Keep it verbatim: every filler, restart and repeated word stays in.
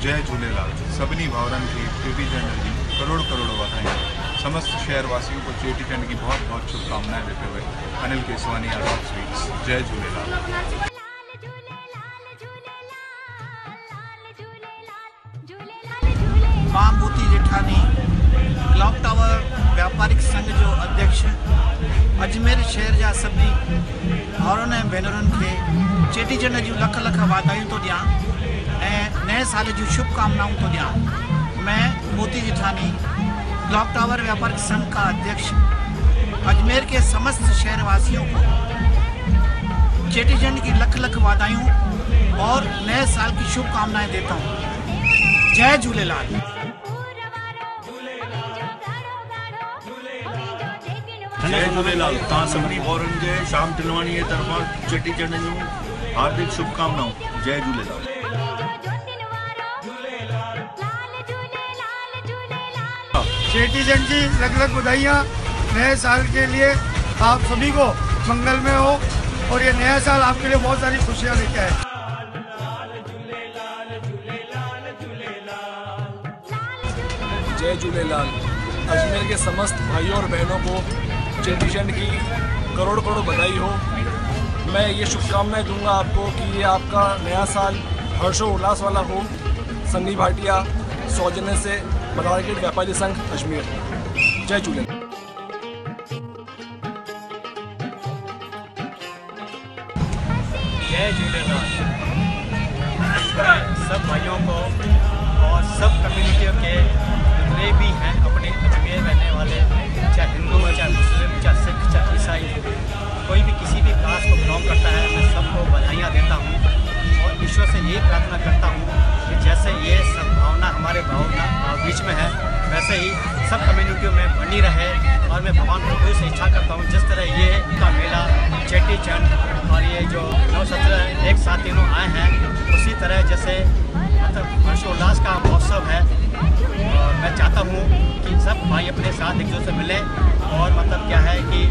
जय झूलेलाल। सभिनी भाउरनि खे चेटीचंड जी करोड़ करोड़ वाधायूं। समस्त शहरवासियों को चेटीचंड की बहुत बहुत शुभकामनाएं देते हुए अनिल केसवानी, आजाद स्वीट्स। जय झूलेलाल। मां मोती जेठानी, क्लॉक टावर व्यापारिक संघ जो अध्यक्ष, अजमेर शहर जा सभी भाउरनि ऐं भेनरुनि खे चेटीचंड जूं लख लख वाधायूं थो ॾियां ऐं नए साल जूं शुभकामनाऊं थो ॾियां। मैं मोती जेठानी, क्लॉक टावर व्यापारिक संघ का अध्यक्ष, अजमेर के समस्त शहरवासियों को चेटीचंड की लख लख वाधायूं और नए साल की शुभकामनाएं देता हूँ। जय झूलेलाल। जय झूलेलाल। तव्हां सभिनी भाउरनि खे श्याम टिलवाणी जे तरफ़ां चेटीचंड जूं हार्दिक शुभकामनाऊं। जय झूलेलाल। चेटीचंड की लग लग बधाइयाँ। नए साल के लिए आप सभी को मंगल में हो और ये नया साल आपके लिए बहुत सारी खुशियाँ लेके आए। जय झूलेलाल। अजमेर के समस्त भाइयों और बहनों को चेटीचंड की करोड़ करोड़ बधाई हो। मैं ये शुभकामनाएं दूंगा आपको कि ये आपका नया साल हर्षोल्लास वाला हो। सन्नी भाटिया, सौजन्य से मार्केट व्यापारी संघ अजमेर। जय झूलेलाल। जय झूलेलाल। सब भाइयों को और सब कम्युनिटियों के जितने भी हैं अपने अजमेर रहने वाले, चाहे हिंदू, चाहे मुस्लिम, चाहे सिख, चाहे ईसाई, कोई भी किसी भी कास्ट को बिलोंग करता है, मैं सबको बधाइयाँ देता हूँ और ईश्वर से यही प्रार्थना करता हूँ कि जैसे ये सद्भावना हमारे भावना बीच में है वैसे ही सब कम्युनिटियों में बनी रहे। और मैं भगवान प्रभु से इच्छा करता हूँ जिस तरह ये का मेला चेटीचंड और ये जो नौ सत्रह एक साथ तीनों आए हैं, उसी तरह जैसे मतलब हर्षोल्लास का महोत्सव है। और मैं चाहता हूँ कि सब भाई अपने साथ एक दूसरे से मिलें और मतलब क्या है कि